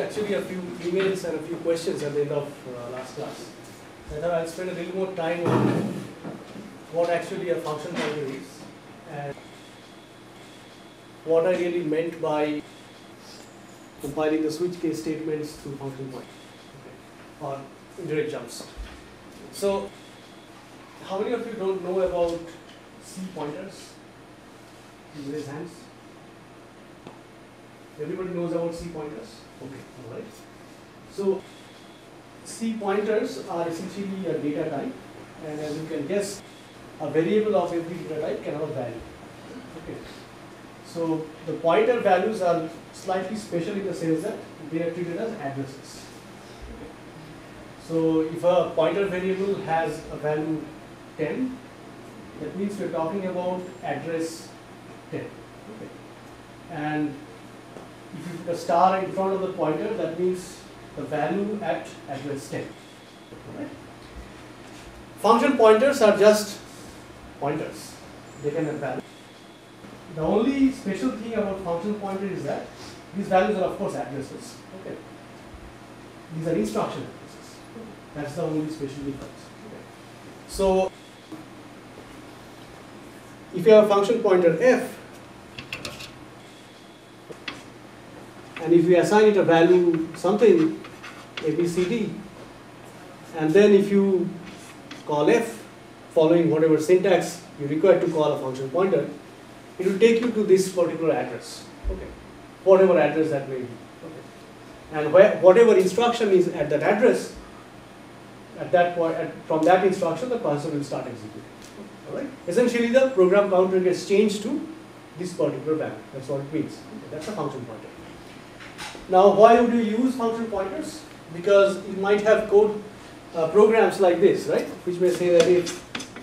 actually a few emails and a few questions at the end of last class. I thought I'll spend a little more time on what actually a function pointer is and what I really meant by compiling the switch case statements through function point, or indirect jumps. So, how many of you don't know about C pointers? Please raise hands. Everybody knows about C pointers? Okay, alright. So, C pointers are essentially a data type, and as you can guess, a variable of every data type can have a value. Okay. So, the pointer values are slightly special in the sense that they are treated as addresses. Okay. So, if a pointer variable has a value 10, that means we are talking about address 10. Okay. And if you put a star in front of the pointer, that means the value at address 10. Right? Function pointers are just pointers. They can have value. The only special thing about function pointer is that these values are of course addresses. Okay. These are instruction addresses. That's the only special difference. Okay. So, if you have a function pointer f, and if we assign it a value something, a, b, c, d, and then if you call f following whatever syntax you require to call a function pointer, it will take you to this particular address, okay, whatever address that may be, okay, and whatever instruction is at that address, at that point, from that instruction the processor will start executing. All right. Essentially, the program counter gets changed to this particular value. That's what it means. Okay, that's a function pointer. Now, why would you use function pointers? Because you might have code programs like this, right? Which may say that if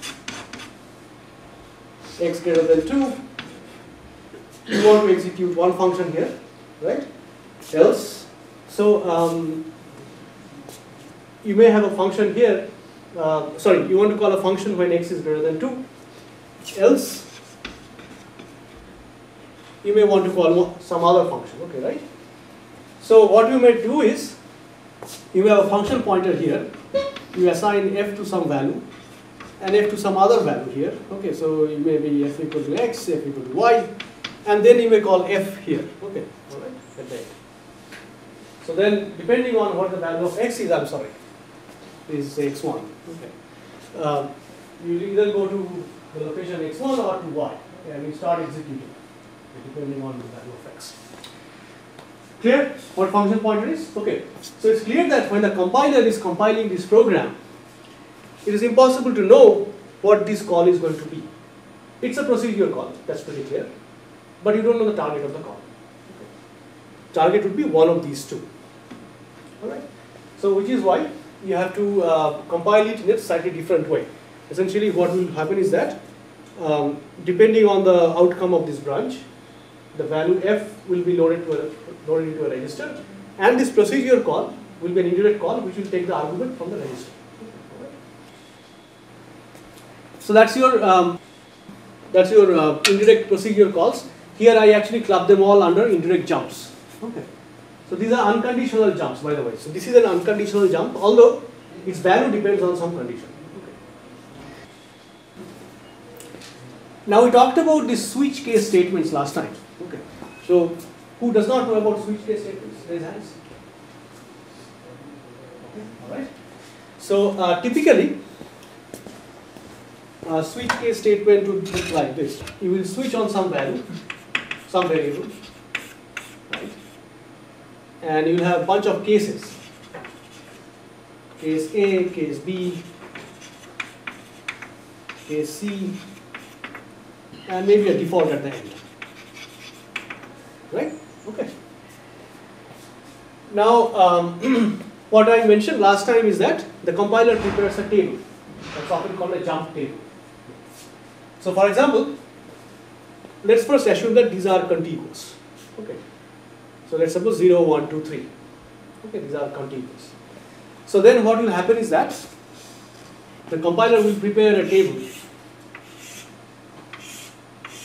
x greater than 2, you want to execute one function here, right? Else, so you may have a function here. You want to call a function when x is greater than 2. Else, you may want to call some other function. Okay, right? So what you may do is, you have a function pointer here, you assign f to some value, and f to some other value here. Okay, so it may be f equal to x, f equal to y, and then you may call f here. Okay, alright, at the end. So then, depending on what the value of x is, is x1. Okay. You either go to the location x1 or to y, okay, and you start executing, depending on the value of x. Clear what function pointer is? Okay. So it's clear that when the compiler is compiling this program, it is impossible to know what this call is going to be. It's a procedure call, that's pretty clear. But you don't know the target of the call. Okay. Target would be one of these two. Alright. So which is why you have to compile it in a slightly different way. Essentially what will happen is that depending on the outcome of this branch, the value f will be loaded into a register, and this procedure call will be an indirect call which will take the argument from the register. So that's your indirect procedure calls. Here I actually club them all under indirect jumps. Okay. So these are unconditional jumps, by the way. So this is an unconditional jump, although its value depends on some condition. Okay. Now we talked about the switch case statements last time. Okay. So who does not know about switch case statements? Raise hands. Okay. All right. So typically, a switch case statement would look like this. You will switch on some value, some variable, right? And you will have a bunch of cases. Case A, case B, case C, and maybe a default at the end. Right? Okay. Now, what I mentioned last time is that the compiler prepares a table. That's often called a jump table. So, for example, let's first assume that these are contiguous. Okay. So let's suppose 0, 1, 2, 3. Okay, these are contiguous. So then what will happen is that the compiler will prepare a table.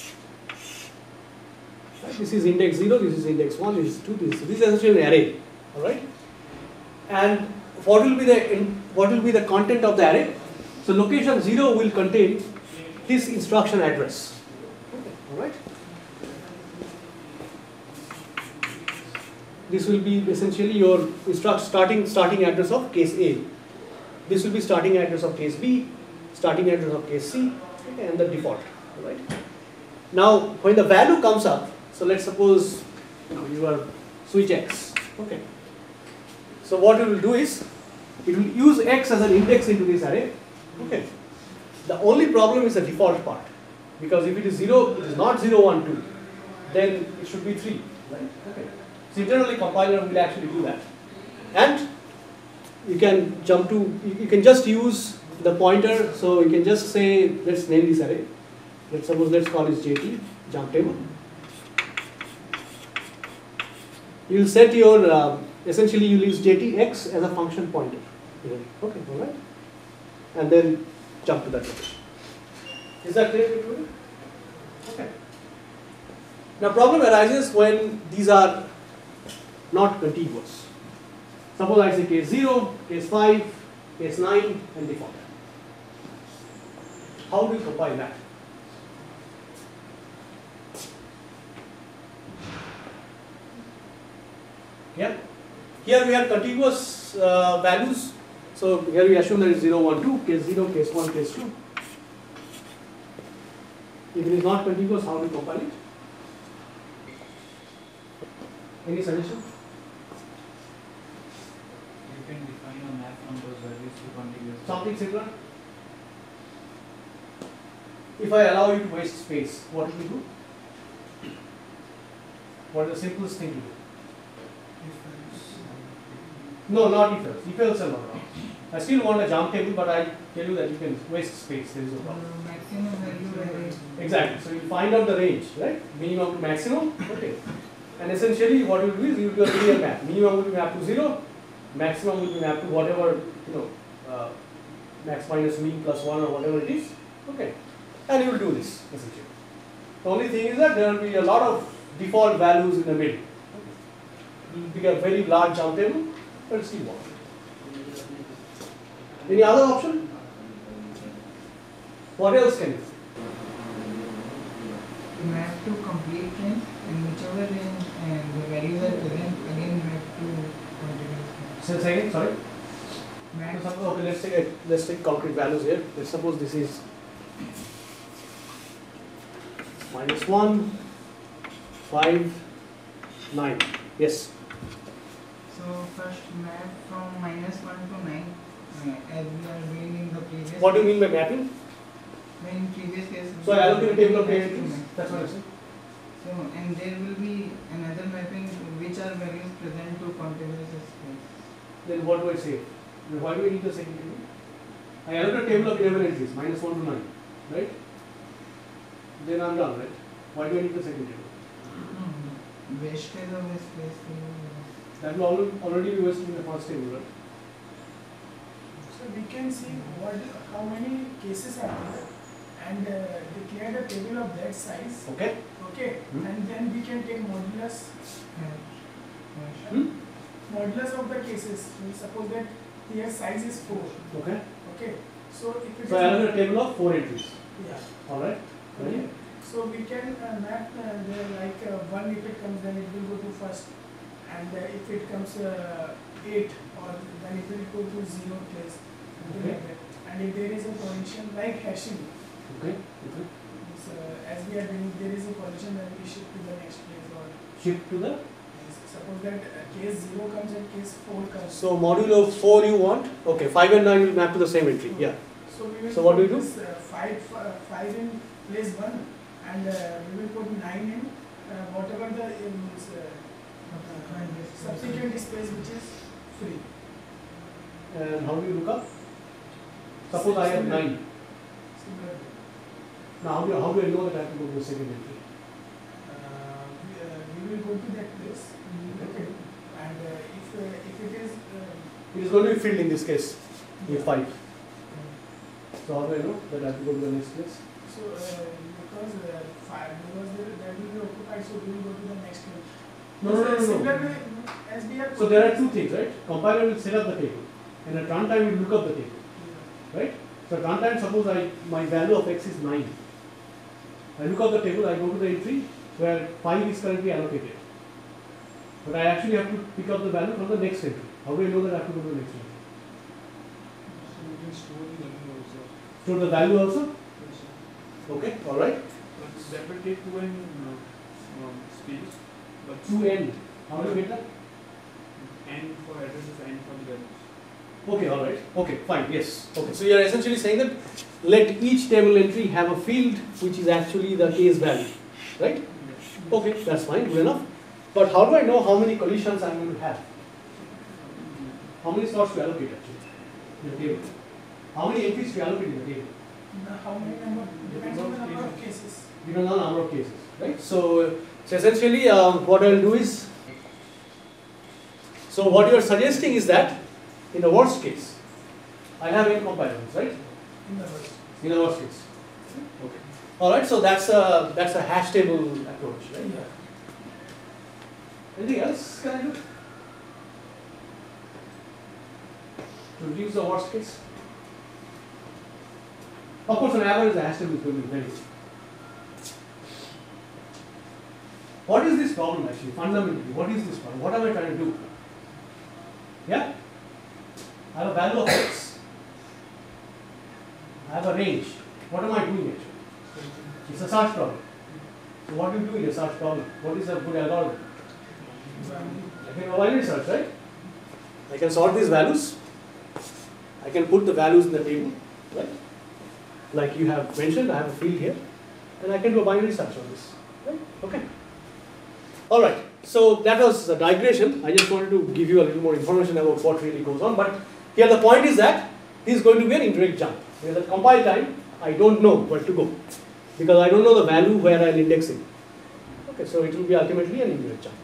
Right? This is index 0, this is index 1, this is 2, this is essentially an array. All right. And what will be the content of the array? So location 0 will contain this instruction address. Okay. All right. This will be essentially your starting address of case A. This will be starting address of case B, starting address of case C, okay, and the default. All right. Now, when the value comes up, so let's suppose you are switch X. Okay. So what it will do is, it will use X as an index into this array. Okay. The only problem is the default part, because if it is 0, it is not 0, 1, 2, then it should be 3. Right? Okay. So internally compiler will actually do that, and you can jump to, you can just use the pointer. So you can just say, let's name this array. Let's call this JT, jump table. You'll set your, essentially you'll use JTX as a function pointer. Okay, all right. And then jump to that location. Is that clear to you? Okay. Now problem arises when these are not contiguous. Suppose I say case 0, case 5, case 9, and default. How do you compile that? Yeah. Here we have contiguous values. So here we assume that it's 0, 1, 2, case 0, case 1, case 2. If it is not contiguous, how do you compile it? Any suggestion? You can define a map from those values to contiguous. Something similar? If I allow you to waste space, what will you do? What is the simplest thing to do? No, not if else. If else are not wrong. I still want a jump table, but I tell you that you can waste space. There is no problem. Maximum value. Exactly. So you find out the range, right? Minimum to maximum. Okay. And essentially, what you will do is you will do a linear map. Minimum will be mapped to 0. Maximum will be mapped to whatever, max minus mean plus 1 or whatever it is. Okay. And you will do this essentially. The only thing is that there will be a lot of default values in the middle. It will be a very large jump table, but still work. Any other option? What else can you do? Map to complete range, and whichever range and the values are present, again map to continuous. Say again, sorry. Map. Okay, let's take concrete values here. Let's suppose this is -1, 5, 9. Yes. So first map from -1 to 9, as we are doing in the previous. What do you mean by mapping? In previous case. So I allocate a table of maps entries. to That's what I said. So and there will be another mapping which are values present to continuous space. Then what do I say? Why do we need the second table? I allocate a table of 11 entries, -1 to 9, right? Then I'm done, right? Why do I need the second table? Wastage of the space. That will already be wasted in the first table, right? So we can see how many cases are there and declare a table of that size. Okay. Okay. And then we can take modulus. Hmm? Modulus of the cases. We suppose that here size is 4. Okay. Okay. So if it So I allocate a table of 4 entries. yeah. All right. Okay. So we can map the 1 if it comes, then it will go to first, and if it comes 8, or then it will go to 0 place. Okay. Like that. And if there is a condition like hashing, Okay. Okay. as we are doing, there is a condition, then we shift to the next place, or Shift to the. suppose that case 0 comes and case 4 comes. So modulo 4 you want? Okay. 5 and 9 will map to the same entry. Yeah. So we will So what do put you do? this, 5 in place 1, and we will put 9 in whatever the subsequent space which is free. And how do you look up? Suppose I have 9. Similar. Now how do I know that I have to go to the second entry? We will go to that place. Okay. And if it is It is going to be filled in this case with 5. So how do I know that I have to go to the next place? so because 5 because that will be occupied, so we will go to the next one. No. Similarly, SDR. So there are two things, right? Compiler will set up the table, and at runtime it will look up the table, right? So at runtime, suppose my value of x is 9. I look up the table, I go to the entry where 5 is currently allocated. But I actually have to pick up the value from the next entry. How do I know that I have to go to the next entry? So you can store the value also. Store the value also? Okay, alright. But that will take 2n space. But 2n. How do you get that? n for addresses, n for the values. Okay, alright. Okay, fine, yes. Okay, so you are essentially saying that let each table entry have a field which is actually the case value, right? Yes. Okay, that's fine, good enough. But how do I know how many collisions I am going to have? How many slots to allocate actually in the table? How many entries to allocate in the table? How many number? Depends on the number of cases. Depends on the number of cases, right? So essentially what I will do is, so what you are suggesting is that in the worst case, I have n comparisons, right? In the worst. In the worst case. Okay. Alright, so that's a hash table approach, right? Yeah. Anything else can I do? To reduce the worst case? Of course, an average hash table is going to be very good. What is this problem actually, fundamentally? What is this problem? What am I trying to do? Yeah? I have a value of x. I have a range. What am I doing actually? It's a search problem. So what do you do in a search problem? What is a good algorithm? I can binary search, right? I can sort these values. I can put the values in the table, right? Like you have mentioned, I have a field here, and I can do a binary search on this, right? Okay. All right. So that was the digression. I just wanted to give you a little more information about what really goes on. But here the point is that this is going to be an indirect jump. Because at compile time, I don't know where to go because I don't know the value where I'll index it. Okay, so it will be ultimately an indirect jump.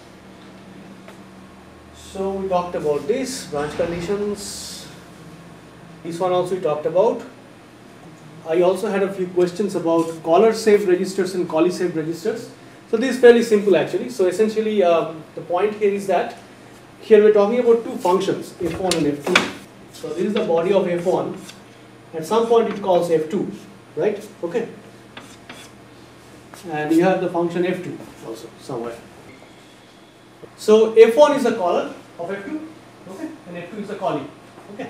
So we talked about this, branch conditions. This one also we talked about. I also had a few questions about caller saved registers and callee saved registers. So this is fairly simple actually. So essentially the point here is that here we're talking about two functions, f1 and f2. So this is the body of f1. At some point it calls f2, right? Okay. And you have the function f2 also somewhere. So f1 is the caller of f2, okay, and f2 is the callee, okay.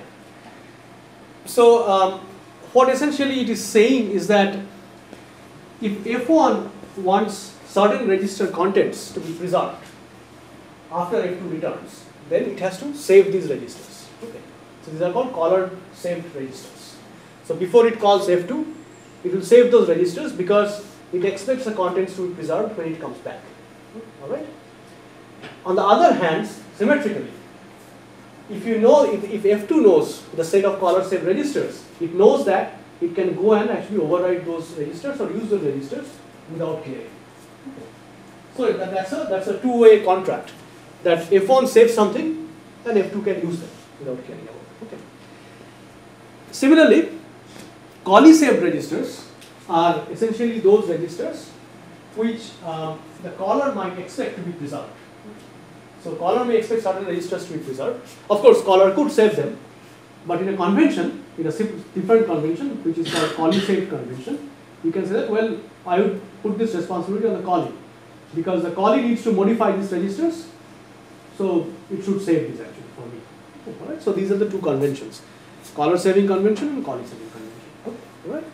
So what essentially it is saying is that if f1 wants certain register contents to be preserved after f2 returns, then it has to save these registers, okay. So these are called caller saved registers. So before it calls f2, it will save those registers because it expects the contents to be preserved when it comes back, alright. On the other hand, symmetrically, if you know, if F2 knows the set of caller saved registers, it knows that it can go and actually override those registers or use those registers without clearing. So that's a two-way contract, that F1 saves something and F2 can use them without caring about it. Okay. Similarly, callee saved registers are essentially those registers which the caller might expect to be preserved. So caller may expect certain registers to be preserved. Of course, caller could save them, but in a convention, in a different convention, which is called callee saved convention, you can say that, well, I would put this responsibility on the callee, because the callee needs to modify these registers, so it should save these actually for me. Okay, all right. So these are the two conventions: caller saving convention and callee saving convention. Okay, all right.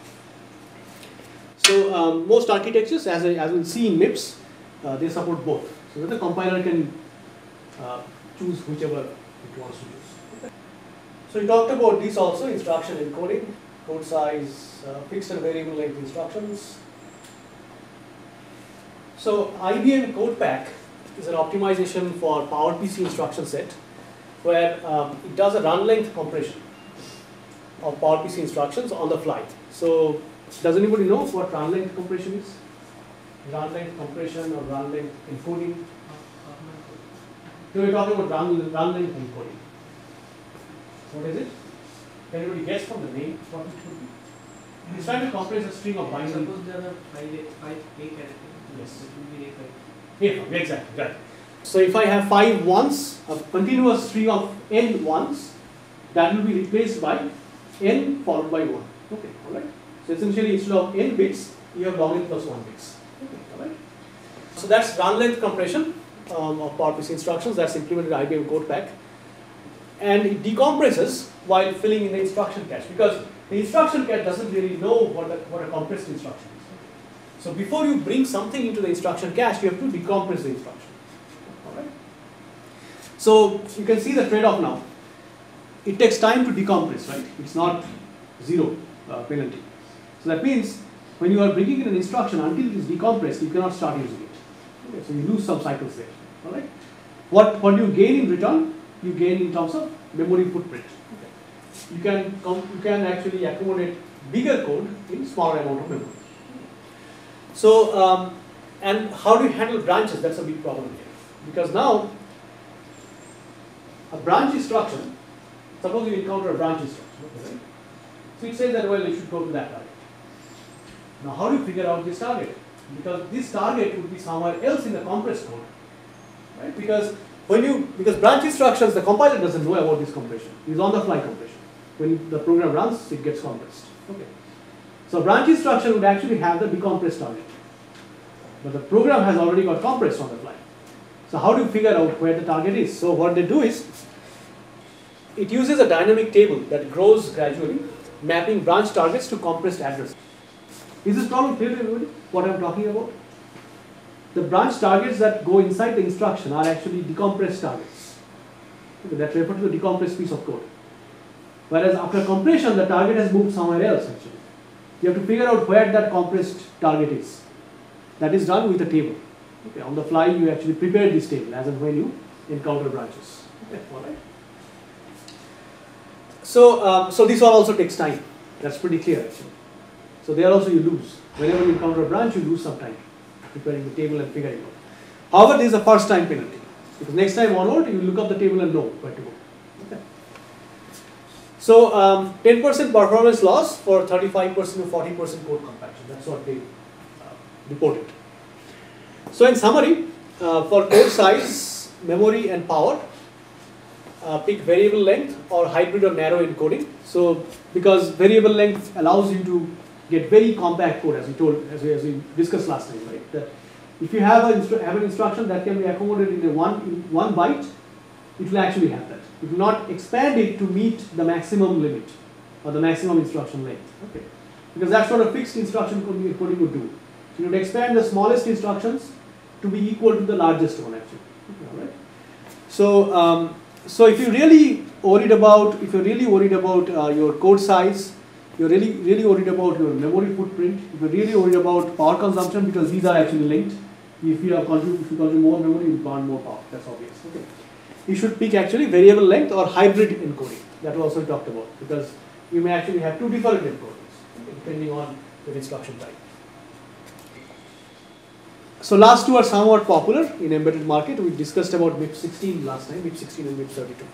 So most architectures, as we'll see in MIPS, they support both, so that the compiler can choose whichever it wants to use. Okay. So we talked about this also: instruction encoding, code size, fixed and variable length instructions. So IBM CodePak is an optimization for PowerPC instruction set, where it does a run length compression of PowerPC instructions on the fly. So does anybody know what run length compression is? Run length compression or run length encoding? So we're talking about run length encoding. What is it? Can anybody guess from the name what it could be? It's trying to compress a string of binary. Suppose there are five A characters. Yes. It will be A5. A5, exactly, right. So if I have 5 ones, a continuous string of n ones, that will be replaced by n followed by 1. Okay, alright. So essentially instead of n bits, you have log n plus 1 bits. Okay, alright. So that's run length compression of PowerPC instructions that's implemented in IBM CodePack. And it decompresses while filling in the instruction cache, because the instruction cache doesn't really know what a compressed instruction is. So before you bring something into the instruction cache, you have to decompress the instruction. Alright. So you can see the trade-off now. It takes time to decompress, right? It's not zero penalty. So that means when you are bringing in an instruction, until it is decompressed, you cannot start using it. Okay, so you lose some cycles there. Alright. What do you gain in return? You gain in terms of memory footprint. Okay. You can actually accommodate bigger code in smaller amount of memory. So and how do you handle branches? That's a big problem here, because now a branch instruction. Suppose you encounter a branch instruction. Okay, right? So it says that, well, you should go to that target. Now how do you figure out this target? Because this target would be somewhere else in the compressed code, right? Because branch instructions, the compiler doesn't know about this compression. It's on the fly compression. When the program runs, it gets compressed. Okay. So branch instruction would actually have the decompressed target, but the program has already got compressed on the fly. So how do you figure out where the target is? So what they do is, it uses a dynamic table that grows gradually, mapping branch targets to compressed addresses. Is this problem clear to everybody? What I'm talking about? The branch targets that go inside the instruction are actually decompressed targets. Okay, that refer to the decompressed piece of code. Whereas after compression, the target has moved somewhere else actually. You have to figure out where that compressed target is. That is done with a table. Okay, on the fly, you actually prepare this table as and when you encounter branches. Okay, all right. So this one also takes time. That's pretty clear actually. So there also you lose. Whenever you encounter a branch, you lose some time preparing the table and figuring out. However, this is a first time penalty, because next time onward you look up the table and know where to go. Okay. So 10% performance loss for 35% to 40% code compaction. That's what they reported. So in summary, for code size, memory and power, pick variable length or hybrid or narrow encoding. So because variable length allows you to get very compact code, as we discussed last time, right? That if you have an instruction that can be accommodated in one byte, it will actually have that. It will not expand it to meet the maximum limit or the maximum instruction length. Okay, because that's what a fixed instruction coding would do. So you would expand the smallest instructions to be equal to the largest one actually. Okay, all right. So so if you're really worried about your code size, you're really worried about your memory footprint, if you're really worried about power consumption, because these are actually linked. If you consume more memory, you burn more power. That's obvious. Okay. You should pick actually variable length or hybrid encoding. That was also talked about, because you may actually have two different encodings, okay, depending on the instruction type. So last two are somewhat popular in embedded market. We discussed about MIP16 last time, MIP16 and MIP32.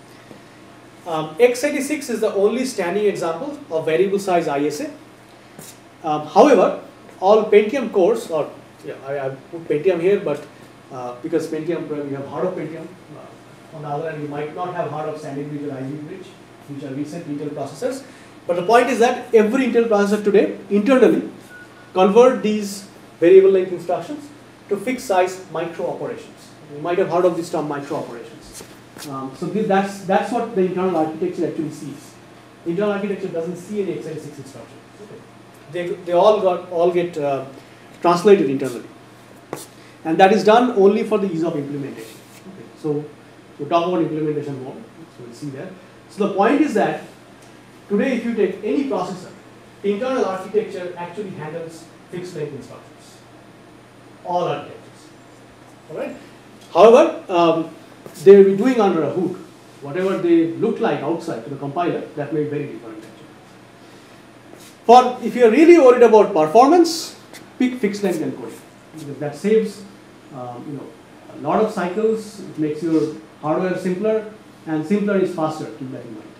x86 is the only standing example of variable size ISA. However, all Pentium cores, or I put Pentium here, but because Pentium, you have heard of Pentium. On the other hand, you might not have heard of Sandy Bridge or Ivy Bridge, which are recent Intel processors. But the point is that every Intel processor today internally convert these variable length instructions to fixed size micro operations. You might have heard of this term, micro operations. So that's what the internal architecture actually sees. The internal architecture doesn't see any x86 instructions. Okay. They all get translated internally, and that is done only for the ease of implementation. Okay. So we'll talk about implementation more. So we'll see there. So the point is that today, if you take any processor, the internal architecture actually handles fixed length instructions. All architectures. All right. However, they will be doing under a hood. Whatever they look like outside to the compiler, that may be very different actually. If you are really worried about performance, pick fixed length encoding. Because that saves a lot of cycles. It makes your hardware simpler, and simpler is faster. Keep that in mind.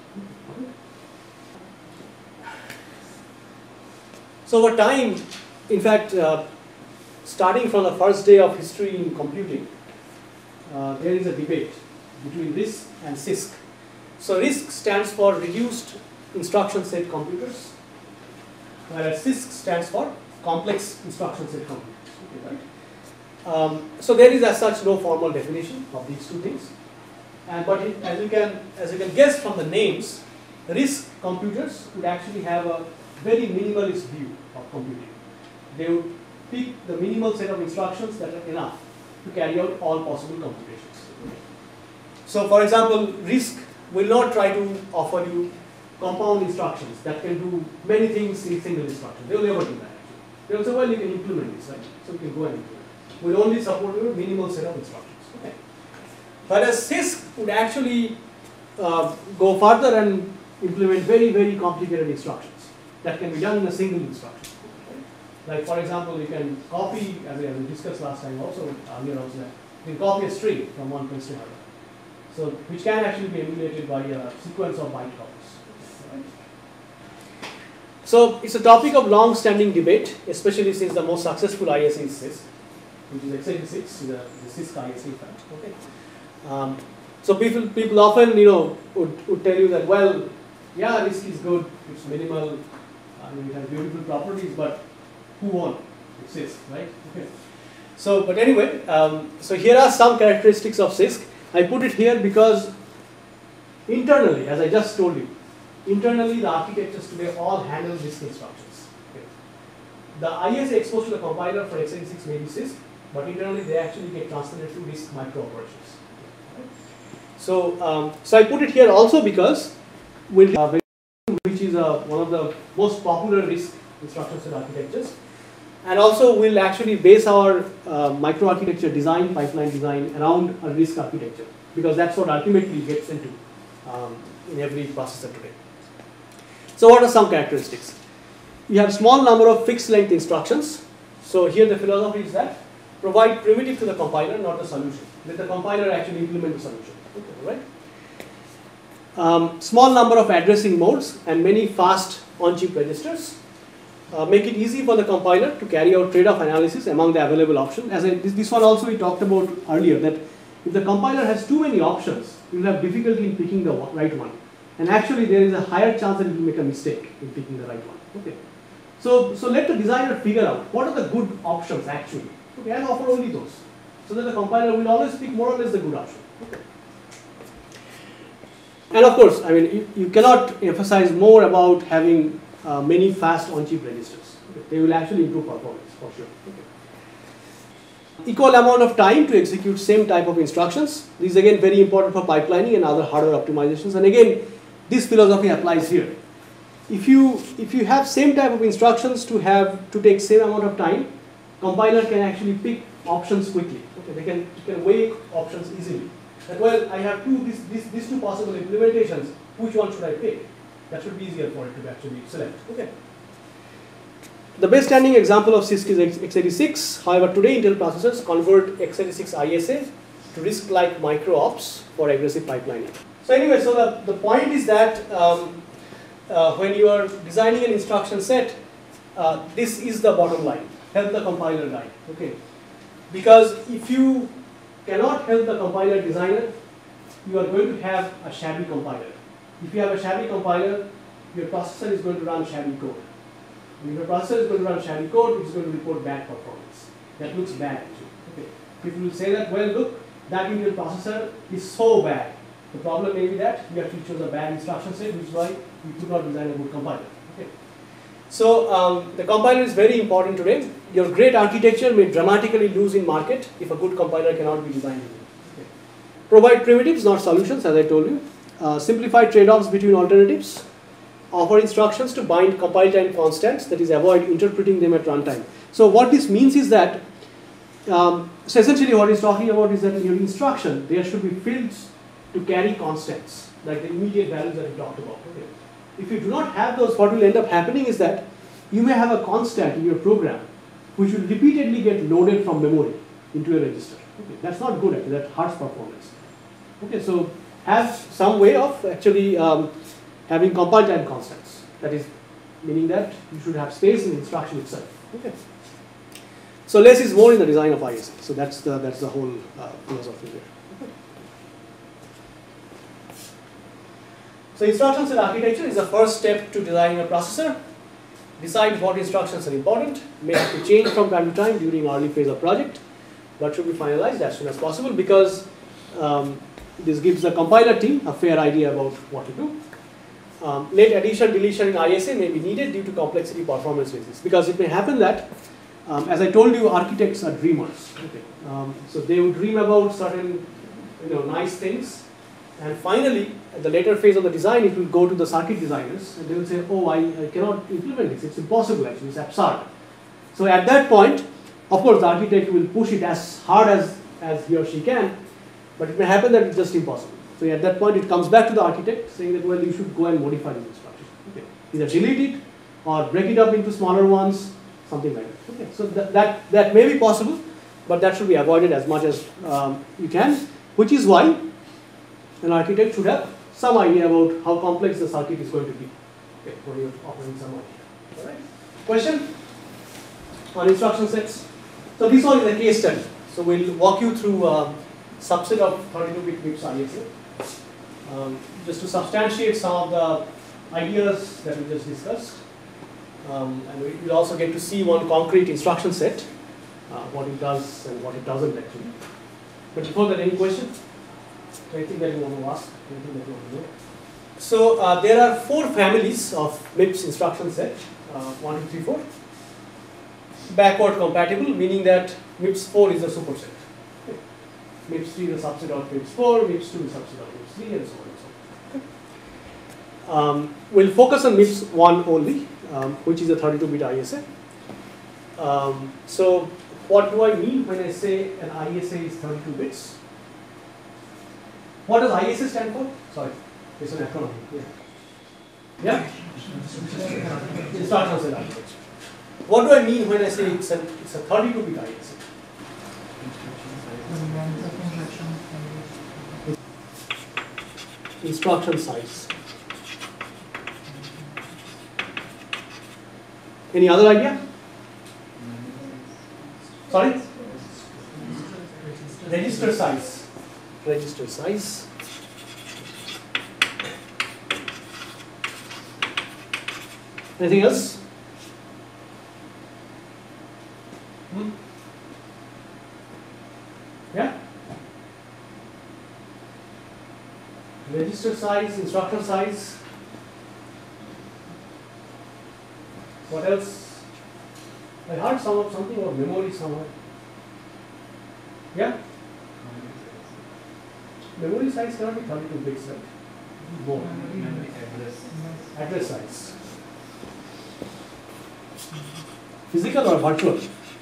So over time, in fact, starting from the first day of history in computing, there is a debate between RISC and CISC. So RISC stands for Reduced Instruction Set Computers, whereas CISC stands for Complex Instruction Set Computers. Okay, right? So there is as such no formal definition of these two things, but as you can guess from the names, RISC computers would actually have a very minimalist view of computing. They would pick the minimal set of instructions that are enough to carry out all possible computations. So for example, RISC will not try to offer you compound instructions that can do many things in single instruction. They will never do that actually. They will say, well, you can implement this, right? So you can go and implement. We'll only support a minimal set of instructions. Okay. Whereas CISC would actually go further and implement very, very complicated instructions that can be done in a single instruction. Like for example, you can copy, as we discussed last time also, earlier also, you can copy a string from one place to another. So, which can actually be emulated by a sequence of byte copies. Right? So, it's a topic of long-standing debate, especially since the most successful ISA is CISC, which is x86, the CISC ISA in fact. Okay. So people often, would tell you that, well, yeah, RISC is good, it's minimal, it has beautiful properties, but who won? It's CISC, right? Okay. So, but anyway, so here are some characteristics of CISC. I put it here because internally, as I just told you, internally the architectures today all handle RISC instructions. Okay. The ISA exposed to the compiler for x86 may be CISC, but internally they actually get translated to RISC micro operations. Okay. So, so I put it here also because which is one of the most popular RISC instruction set architectures, and also we'll actually base our microarchitecture design, pipeline design around a RISC architecture, because that's what ultimately gets into in every processor today. So what are some characteristics? You have small number of fixed length instructions. So here the philosophy is that provide primitive to the compiler, not the solution. Let the compiler actually implement the solution. Okay, right? Small number of addressing modes and many fast on-chip registers. Make it easy for the compiler to carry out trade-off analysis among the available options. As this one also we talked about earlier, that if the compiler has too many options, you will have difficulty in picking the right one. And actually there is a higher chance that you will make a mistake in picking the right one. Okay. So let the designer figure out what are the good options actually. Okay, and offer only those. So that the compiler will always pick more or less the good option. Okay. And of course, I mean, you cannot emphasize more about having many fast on-chip registers. Okay. They will actually improve performance for sure. Okay. Equal amount of time to execute same type of instructions. This is again very important for pipelining and other hardware optimizations. And again, this philosophy applies here. If you have same type of instructions to take same amount of time, compiler can actually pick options quickly. Okay, they can weigh options easily. That, well, I have these two possible implementations. Which one should I pick? That should be easier for it to actually select. Okay. The best standing example of CISC is x86. However, today Intel processors convert x86 ISA to RISC-like micro-ops for aggressive pipelining. So anyway, so the point is that when you are designing an instruction set, this is the bottom line. Help the compiler guide. Okay. Because if you cannot help the compiler designer, you are going to have a shabby compiler. If you have a shabby compiler, your processor is going to run shabby code. When your processor is going to run shabby code, it's going to report bad performance. That looks bad actually. Okay. People will say that, well, look, that Intel processor is so bad. The problem may be that you actually chose a bad instruction set, which is why you could not design a good compiler. Okay. So the compiler is very important today. Your great architecture may dramatically lose in market if a good compiler cannot be designed. Okay. Provide primitives, not solutions, as I told you. Simplify trade-offs between alternatives. Offer instructions to bind compile time constants, that is, avoid interpreting them at runtime. So what this means is that, so essentially what he's talking about is that in your instruction, there should be fields to carry constants, like the immediate values that we talked about. Okay. If you do not have those, what will end up happening is that you may have a constant in your program which will repeatedly get loaded from memory into a register. Okay. That's not good actually, that hurts performance. Okay, so have some way of actually having compile time constants. That is, meaning that you should have space in the instruction itself. Okay. So less is more in the design of ISA. So that's the whole philosophy there. So instruction set architecture is the first step to designing a processor. Decide what instructions are important, may have to change from time to time during early phase of project, but should be finalized as soon as possible because this gives the compiler team a fair idea about what to do. Late addition, deletion in ISA may be needed due to complexity performance basis because it may happen that, as I told you, architects are dreamers. Okay. So they would dream about certain nice things, and finally at the later phase of the design it will go to the circuit designers and they will say, oh, I cannot implement this, it's impossible actually, it's absurd. So at that point, of course the architect will push it as hard as he or she can, but it may happen that it's just impossible. So at that point it comes back to the architect saying that, well, you should go and modify the instruction. Okay. Either delete it or break it up into smaller ones, something like that. Okay. So that may be possible, but that should be avoided as much as you can, which is why an architect should have some idea about how complex the circuit is going to be. Okay, when you're offering some idea. Alright. Question on instruction sets. So this one is a case study. So we'll walk you through a subset of 32-bit MIPS ISA. Just to substantiate some of the ideas that we just discussed. And we'll also get to see one concrete instruction set, what it does and what it doesn't actually. But before that, any question? Anything that you want to ask? Anything that you want to know? So there are 4 families of MIPS instruction set, 1, 2, 3, 4. Backward compatible, meaning that MIPS 4 is a superset. Okay. MIPS 3 is a subset of MIPS 4, MIPS 2 is a subset of MIPS 3, and so on and so on. Okay. We'll focus on MIPS 1 only, which is a 32-bit ISA. So what do I mean when I say an ISA is 32 bits? What does ISA stand for? Sorry, it's an acronym. Yeah? Instruction set architecture. What do I mean when I say it's a 32-bit ISA? Instruction size. Any other idea? Sorry? Register size. Register size. Anything else? Yeah? Register size, instruction size. What else? I heard something about memory somewhere. Yeah? Memory size cannot be 32 bits, right? More. Address size. Physical or virtual?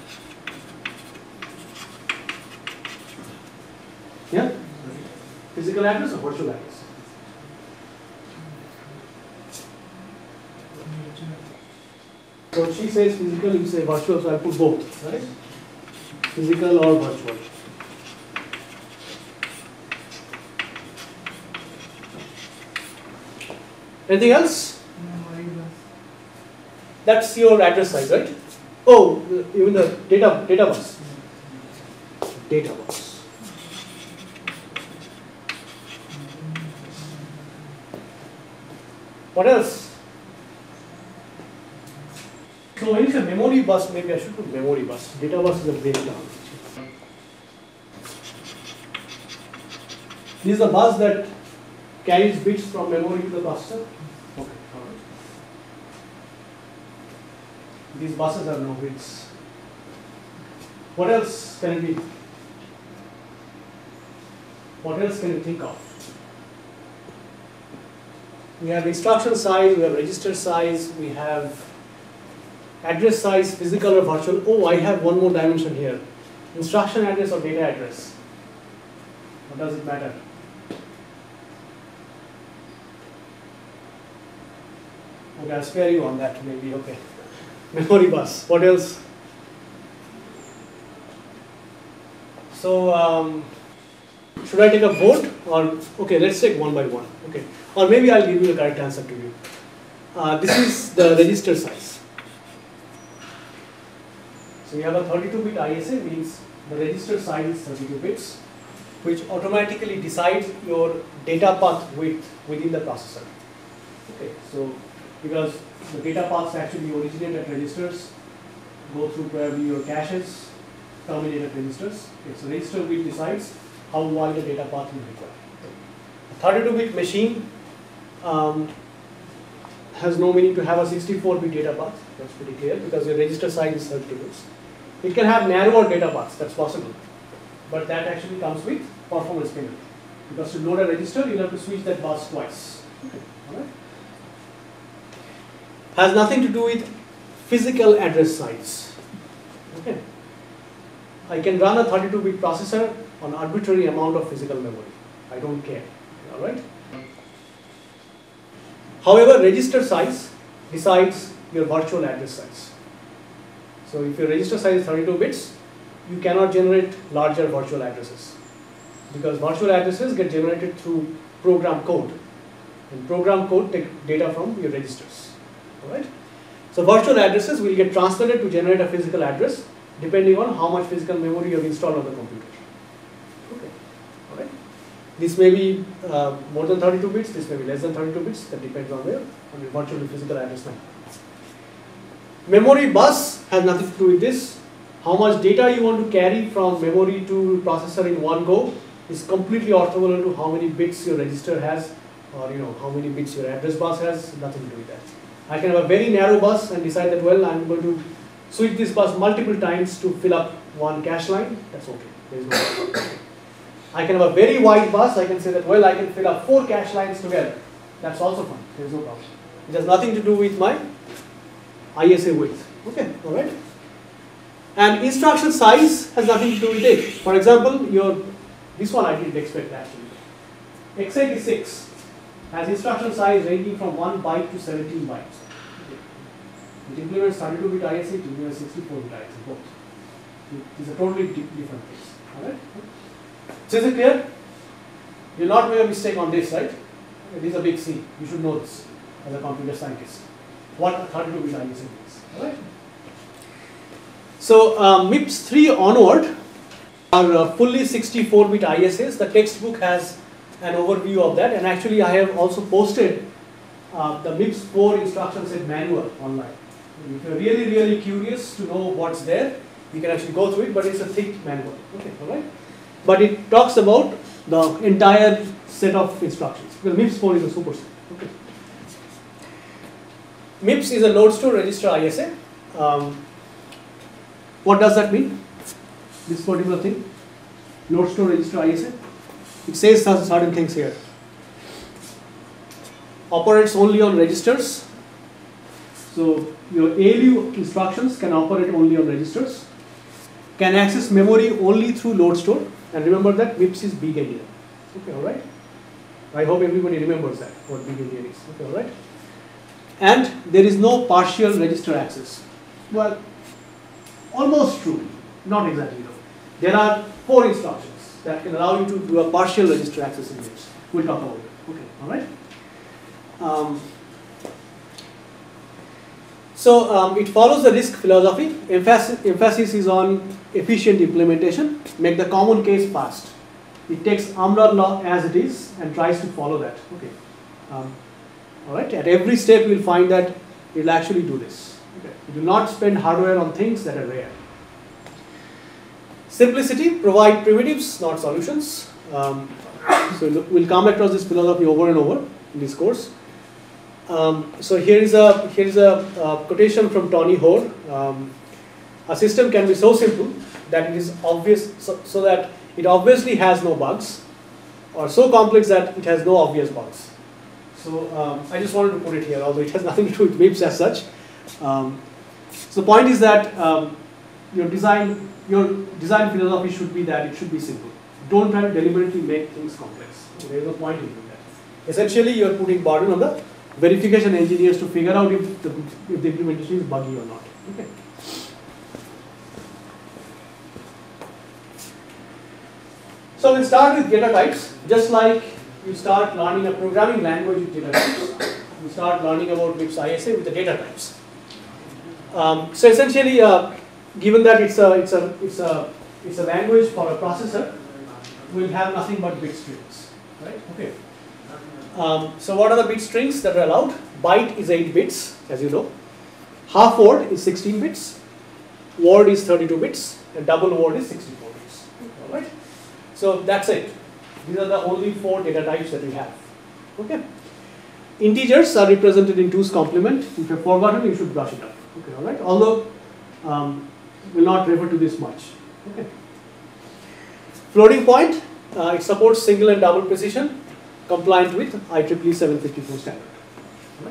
Yeah? Physical address or virtual address? So she says physical, you say virtual, so I put both, right? Physical or virtual. Anything else? That's your address size, right? Oh, even the data bus. Data bus. What else? So when you say memory bus, maybe I should put memory bus. Data bus is a breakdown. This is the bus that carries bits from memory to the processor. Okay, alright. These buses are no bits. What else can it be? What else can you think of? We have instruction size, we have register size, we have address size, physical or virtual. Oh, I have one more dimension here. Instruction address or data address. What does it matter? Okay, I'll spare you on that maybe, okay. Memory bus, what else? So, should I take a vote or, okay, let's take one by one, okay. Or maybe I'll give you the correct answer to you. This is the register size. So you have a 32-bit ISA, means the register size is 32 bits, which automatically decides your data path width within the processor. Okay, so because the data paths actually originate at registers, go through probably your caches, terminate at registers. It's a register which decides how wide the data path will require. A 32-bit machine has no meaning to have a 64-bit data path. That's pretty clear because your register size is 32 bits. It can have narrower data paths, that's possible. But that actually comes with performance penalty. Because to load a register, you'll have to switch that bus twice. Okay. All right. Has nothing to do with physical address size. Okay. I can run a 32-bit processor on arbitrary amount of physical memory. I don't care. All right. However, register size decides your virtual address size. So if your register size is 32 bits, you cannot generate larger virtual addresses because virtual addresses get generated through program code, and program code take data from your registers. All right. So virtual addresses will get translated to generate a physical address depending on how much physical memory you have installed on the computer. Okay. All right. This may be more than 32 bits. This may be less than 32 bits. That depends on the virtual to physical address line. Memory bus has nothing to do with this. How much data you want to carry from memory to processor in one go is completely orthogonal to how many bits your register has, or how many bits your address bus has. Nothing to do with that. I can have a very narrow bus and decide that, well, I'm going to switch this bus multiple times to fill up one cache line. That's okay. There is no problem. I can have a very wide bus. I can say that, well, I can fill up 4 cache lines together. That's also fine. There is no problem. It has nothing to do with my ISA width. Okay, all right. And instruction size has nothing to do with it. For example, this one I didn't expect actually. x86 has instruction size ranging from 1 byte to 17 bytes. It implements 32-bit ISA, it implements 64-bit ISA, both. It is a totally different case. All right. So is it clear? You'll not make a mistake on this, right? It is a big C. You should know this as a computer scientist. What a 32-bit ISA is. All right. So MIPS 3 onward are fully 64-bit ISAs. The textbook has an overview of that, and actually I have also posted the MIPS 4 instruction set manual online. If you're really curious to know what's there, you can actually go through it, but it's a thick manual. Okay, all right. But it talks about the entire set of instructions because MIPS 4 is a superset. Okay. MIPS is a load store register ISA. What does that mean? This particular thing, load store register ISA. It says certain things here. Operates only on registers. So your ALU instructions can operate only on registers. Can access memory only through load store. And remember that MIPS is big endian. Okay, all right. I hope everybody remembers that what big endian is. Okay, all right. And there is no partial register access. Well, almost true, not exactly though. There are 4 instructions that can allow you to do a partial register access in MIPS. We'll talk about it. Okay, all right. It follows the RISC philosophy. Emphasis is on efficient implementation. Make the common case fast. It takes Amdahl's law as it is and tries to follow that. Okay. All right. At every step, you will find that it will actually do this. Okay. It will not spend hardware on things that are rare. Simplicity, provide primitives, not solutions. So we'll come across this philosophy over and over in this course. So here is a quotation from Tony Hoare. A system can be so simple that it is obvious, so that it obviously has no bugs, or so complex that it has no obvious bugs. So I just wanted to put it here, although it has nothing to do with MIPS as such. So the point is that your design philosophy should be that it should be simple. Don't try to deliberately make things complex. There is no point in doing that. Essentially, you are putting burden on the verification engineers to figure out if the implementation is buggy or not. Okay. So we'll start with data types. Just like you start learning a programming language with data types, you start learning about MIPS ISA with the data types. So essentially, given that it's a language for a processor, we'll have nothing but bit strings, right? Okay. So what are the bit strings that are allowed? Byte is 8 bits, as you know. Half word is 16 bits. Word is 32 bits. And double word is 64 bits. Alright? So that's it. These are the only 4 data types that we have. Okay? Integers are represented in 2's complement. If you have forgotten, you should brush it up. Okay, alright? Although, we'll not refer to this much. Okay. Floating point, it supports single and double precision, compliant with IEEE 754 standard. Right.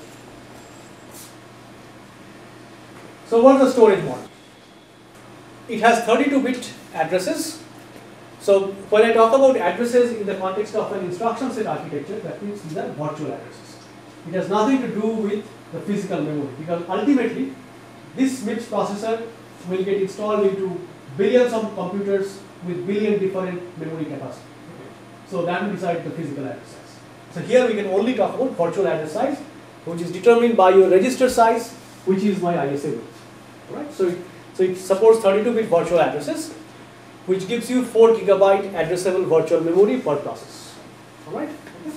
So what's the storage model? It has 32-bit addresses. So when I talk about addresses in the context of an instruction set architecture, that means these are virtual addresses. It has nothing to do with the physical memory, because ultimately this MIPS processor will get installed into billions of computers with billion different memory capacity. Okay. So that will decide the physical address size. So here we can only talk about virtual address size, which is determined by your register size, which is my ISA width. Right? So it supports 32-bit virtual addresses, which gives you 4 GB addressable virtual memory per process. Alright? Okay.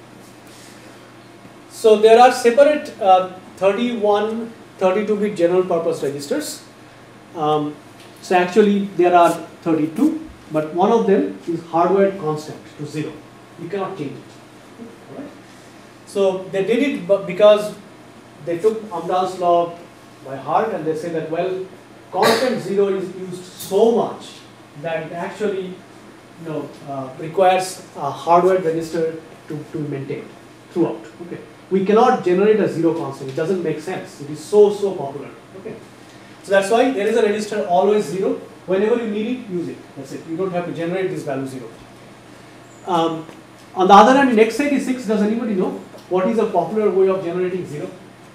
So there are separate 31 32-bit general purpose registers. So actually there are 32, but one of them is hardwired constant to 0. You cannot change it. Alright? So they did it because they took Amdahl's law by heart, and they say that, well, constant 0 is used so much that it actually requires a hardware register to maintain throughout. Okay. We cannot generate a 0 constant. It doesn't make sense. It is so popular. Okay. So that's why there is a register always 0. Whenever you need it, use it. That's it. You don't have to generate this value 0. On the other hand, in x86, does anybody know what is a popular way of generating 0?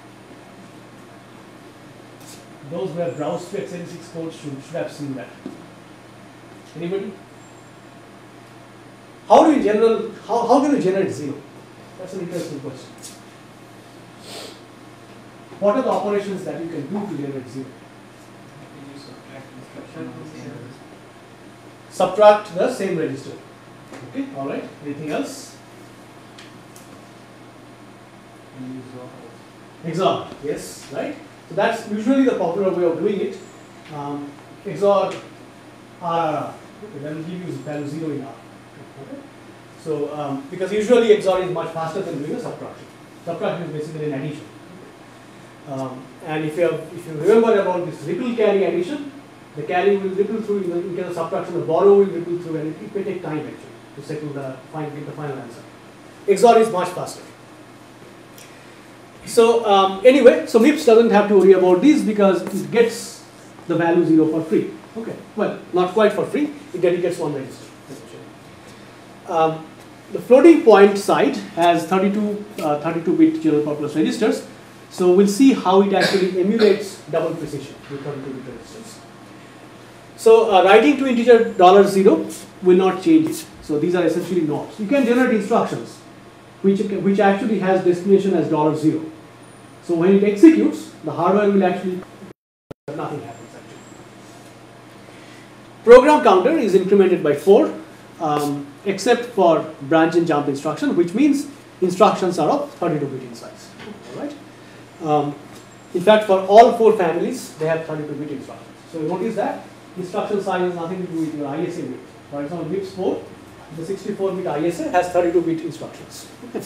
Those who have browsed to x86 code should have seen that. Anybody? How can you generate 0? That's an interesting question. What are the operations that you can do to generate 0? Subtract the same register. Okay, alright. Anything else? XOR. Yes, right? So that's usually the popular way of doing it. XOR RRR. Okay, that will give you value 0 in R. Okay. So because usually XOR is much faster than doing a subtraction. Subtraction is basically an addition. And if you remember about this ripple carry addition, the carry will ripple through in case of subtraction, the borrow will ripple through, and it may take time actually to settle get the final answer. XOR is much faster. So anyway, so MIPS doesn't have to worry about this because it gets the value 0 for free. Okay, well, not quite for free. It dedicates one register. The floating point side has 32-bit general purpose registers. So we'll see how it actually emulates double precision with 32-bit registers. So writing to integer $0 will not change it. So these are essentially knobs. You can generate instructions which actually has destination as $0. So when it executes, the hardware will actually nothing happens actually. Program counter is incremented by 4, except for branch and jump instruction, which means instructions are of 32-bit in size. All right. In fact, for all 4 families, they have 32-bit instructions. So notice that instruction size has nothing to do with your ISA width. For example, MIPS 4, the 64-bit ISA has 32-bit instructions.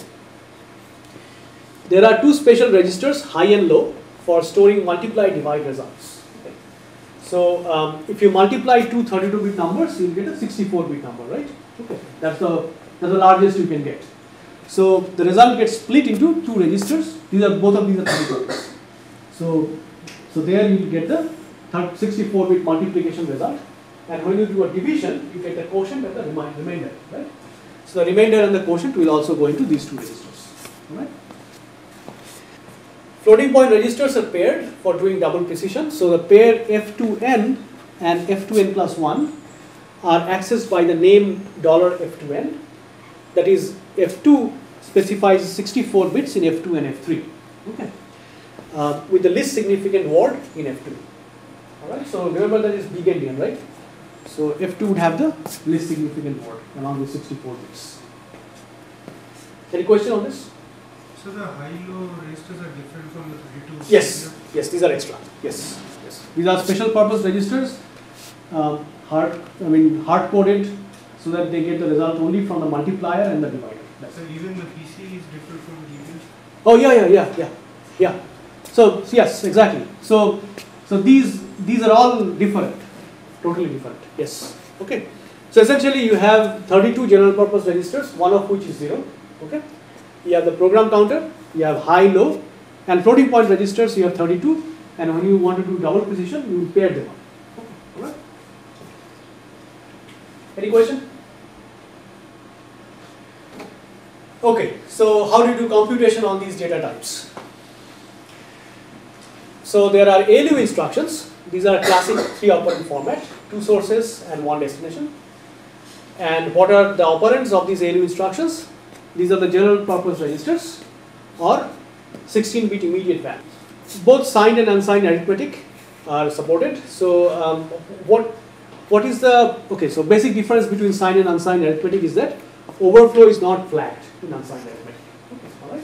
There are 2 special registers, high and low, for storing multiply divide results. Okay. So if you multiply 2 32-bit numbers, you will get a 64-bit number, right? Okay. That's the largest you can get. So the result gets split into 2 registers. Both of these are 32 bits. So there you will get the 64-bit multiplication result. And when you do a division, you get the quotient and the remainder, right? So the remainder and the quotient will also go into these 2 registers. All right? Floating point registers are paired for doing double precision. So the pair F2n and F2n plus 1 are accessed by the name $F2n. That is, F2 specifies 64 bits in F2 and F3. Okay. With the least significant word in F2. Alright, so remember that is big endian, right? So F2 would have the least significant word along with 64 bits. Any question on this? So the high-low registers are different from the 32? Yes, yes, these are extra. Yes, yes. These are special purpose registers, hard coded, so that they get the result only from the multiplier and the divider. That's So it. even the PC is different from the GPU? Oh yeah. So yes, exactly. So these are all different, totally different. Yes. Okay. So essentially, you have 32 general purpose registers, one of which is 0. Okay. You have the program counter, you have high, low, and floating point registers. You have 32, and when you want to do double precision, you will pair them up. Okay. All right. Any question? Okay. So how do you do computation on these data types? So there are ALU instructions. These are classic 3-operand format, 2 sources and 1 destination. And what are the operands of these ALU instructions? These are the general purpose registers or 16-bit immediate values. Both signed and unsigned arithmetic are supported. So what is the, okay, so basic difference between signed and unsigned arithmetic is that overflow is not flagged in unsigned arithmetic. Okay, all right.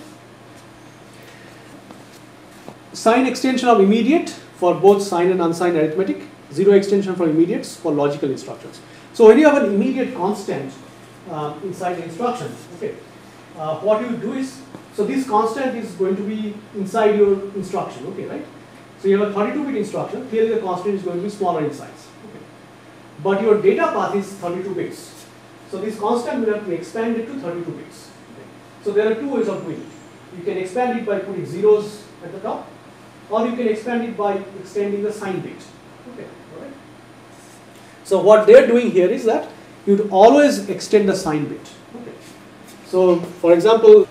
Sign extension of immediate for both signed and unsigned arithmetic, 0 extension for immediates for logical instructions. So when you have an immediate constant inside the instruction, okay, what you do is, so this constant is going to be inside your instruction, okay, right? So you have a 32-bit instruction, clearly the constant is going to be smaller in size, okay. But your data path is 32 bits. So this constant will have to be expanded to 32 bits. Okay. So there are 2 ways of doing it. You can expand it by putting zeros at the top, or you can expand it by extending the sign bit. Okay, all right. So what they're doing here is that you'd always extend the sign bit. Okay. So for example,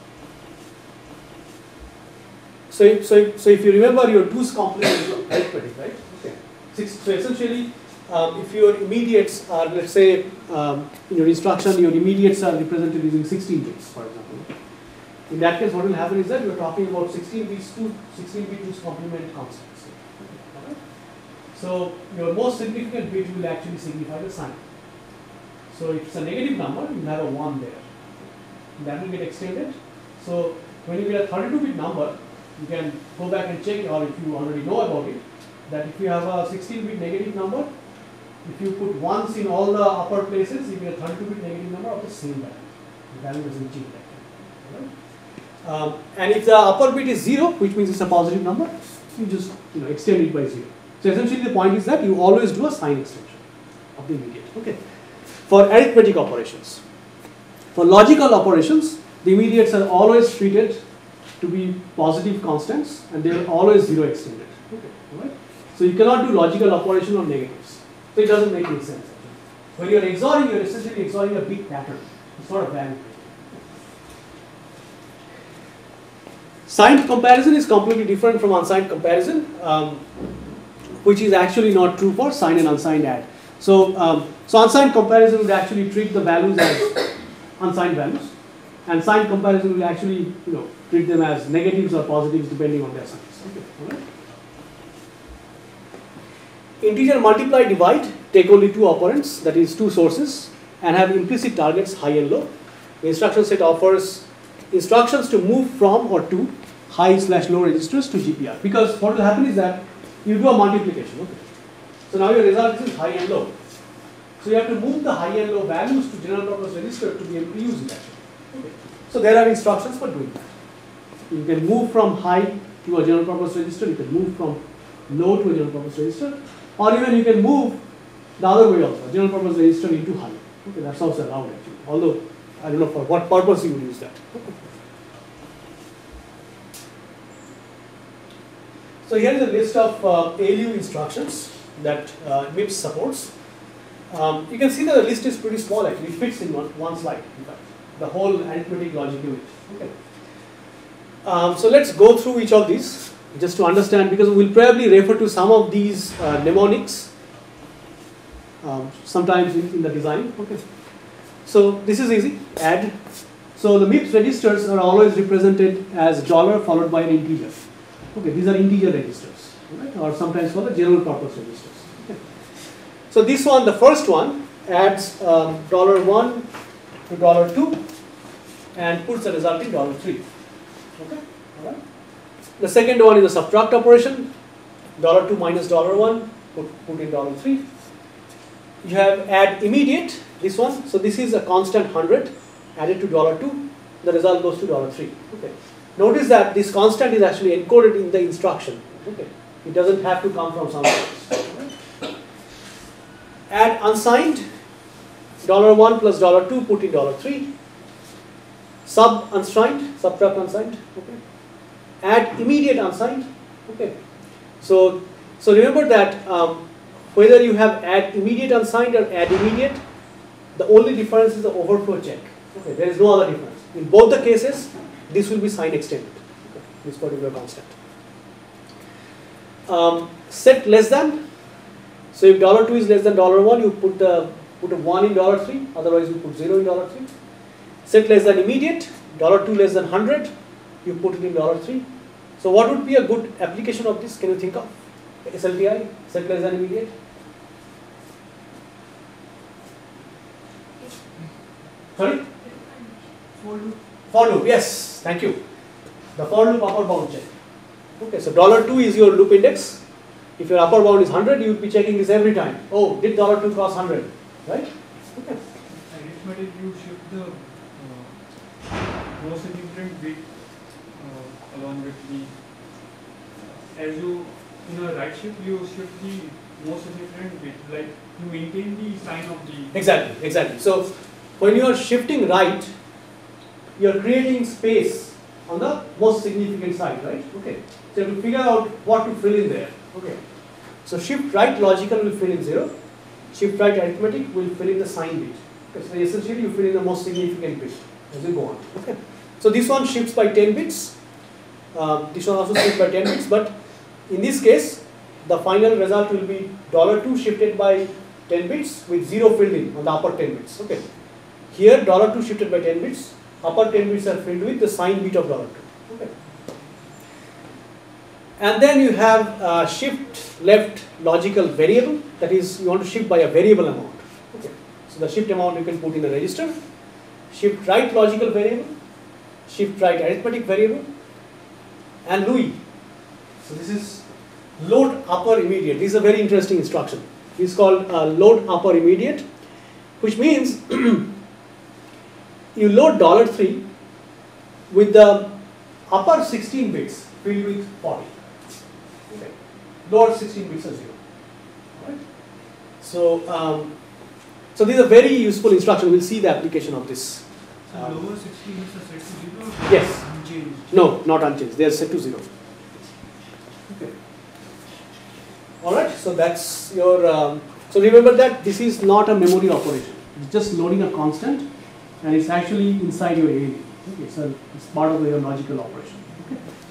so if you remember your 2's complement arithmetic, right? Okay. So essentially, if your immediates are, let's say, in your instruction, your immediates are represented using 16 bits, for example. In that case, what will happen is that we are talking about 16 bits to 16-bit 2's complement constants. Okay. So your most significant bit will actually signify the sign. So if it's a negative number, you have a 1 there. That will get extended. So when you get a 32-bit number, you can go back and check, or if you already know about it, that if you have a 16-bit negative number, if you put 1s in all the upper places, you get a 32-bit negative number of the same value. The value doesn't change. And if the upper bit is 0, which means it's a positive number, you just extend it by 0. So essentially the point is that you always do a sign extension of the immediate. Okay. For arithmetic operations. For logical operations, the immediates are always treated to be positive constants, and they are always 0 extended. Okay. Right? So you cannot do logical operation on negatives. So it doesn't make any sense. Actually. When you are XORing, you are essentially XORing a bit pattern. It's not a value. Signed comparison is completely different from unsigned comparison, which is actually not true for signed and unsigned add. So, so unsigned comparison would actually treat the values as unsigned values, and signed comparison will actually treat them as negatives or positives depending on their signs. Okay. All right. Integer multiply divide take only 2 operands, that is 2 sources, and have implicit targets high and low. The instruction set offers instructions to move from or to high/low registers to GPR, because what will happen is that you do a multiplication. Okay. So now your result is high and low. So you have to move the high and low values to general purpose register to be able to use it actually. Okay. So there are instructions for doing that. You can move from high to a general purpose register, you can move from low to a general purpose register, or even you can move the other way also, general purpose register into high. Okay, that's also allowed actually, although I don't know for what purpose you would use that. So here is a list of ALU instructions that MIPS supports. You can see that the list is pretty small actually, it fits in one slide in fact, the whole arithmetic logic unit. Okay. So let's go through each of these just to understand, because we'll probably refer to some of these mnemonics sometimes in the design. Okay. So this is easy, add. So the MIPS registers are always represented as dollar followed by an integer. Okay, these are integer registers, right? Or sometimes called the general purpose registers. Okay. So this one, the first one, adds $1 to $2, and puts the result in $3. Okay, all right. The second one is a subtract operation. $2 minus $1, put in $3. You have add immediate, this one. So this is a constant 100 added to $2. The result goes to $3. Okay. Notice that this constant is actually encoded in the instruction. Okay. It doesn't have to come from somewhere else. Add unsigned, $1 plus $2, put in $3. Sub unsigned, subtract unsigned. Okay. Add immediate unsigned. Okay. So remember that whether you have add immediate unsigned or add immediate, the only difference is the overflow check. Okay. There is no other difference. In both the cases, this will be sign extended. Okay. This particular constant. Set less than. So if $2 is less than $1, you put a 1 in $3. Otherwise, you put 0 in $3. Set less than immediate. $2 less than 100. You put it in $3. So what would be a good application of this? Can you think of? SLTI, set less than immediate. Sorry? For loop, yes, thank you. The for loop upper bound check. Okay, so $2 is your loop index. If your upper bound is 100, you would be checking this every time. Oh, did $2 cross 100? Right? Okay. Arithmetic, you shift the most significant bit along with the, as you, in a right shift, you shift the most significant bit, like you maintain the sign of the. Exactly, exactly. So when you are shifting right, you are creating space on the most significant side, right? Okay. So to figure out what to fill in there. Okay. So shift right logical will fill in 0. Shift right arithmetic will fill in the sign bit. Okay. So essentially you fill in the most significant bit as you go on. Okay. So this one shifts by 10 bits. This one also shifts by 10 bits, but in this case, the final result will be $2 shifted by 10 bits with 0 filled in on the upper 10 bits. Okay. Here $2 shifted by 10 bits, upper 10 bits are filled with the sign bit of $2. Okay. And then you have shift left logical variable, that is you want to shift by a variable amount. Okay. So the shift amount you can put in the register. Shift right logical variable, shift right arithmetic variable, and Louis. So this is load upper immediate. This is a very interesting instruction. This is called load upper immediate, which means you load $3 with the upper 16 bits filled with 40. Okay. Lower 16 bits are 0. All right. So, so this is a very useful instruction. We'll see the application of this. So lower 16 bits are set to 0? Or Yes. Unchanged? No, not unchanged. They are set to 0. Okay. All right. So that's your. So remember that this is not a memory operation. It's just loading a constant, and it's actually inside your ALU. Okay. So it's part of your logical operation. Okay.